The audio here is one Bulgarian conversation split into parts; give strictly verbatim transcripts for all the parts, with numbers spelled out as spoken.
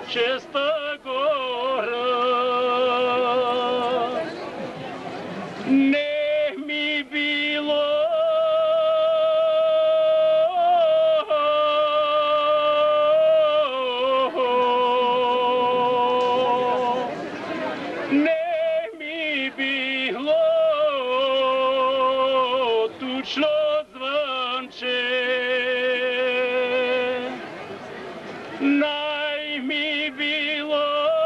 чиста гора. Не ми било не ми било тучно звънче. Най ми било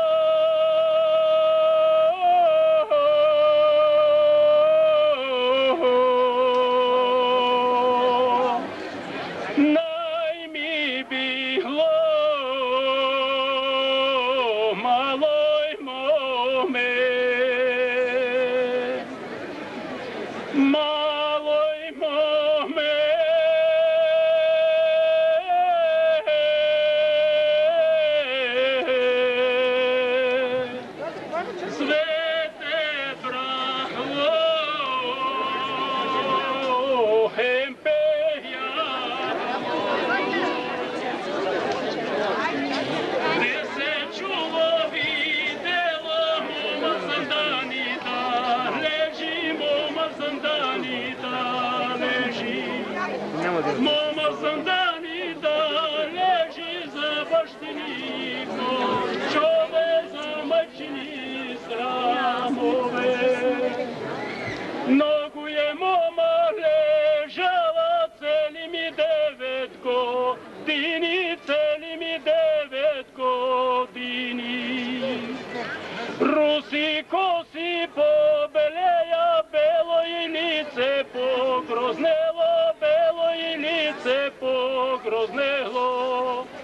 най ми било малой моме, малой моме. Svete brahlo hempeja, gdje se čulo videlo moma sandanita, leži moma sandanita, leži moma sandanita, leži za baštinikom, čove za mačini sramove. Nogu je moma ležala celi mi devet godini, celi mi devet godini. Rusi kosi pobeleja, belo i lice pogroznelo, belo i lice pogroznelo.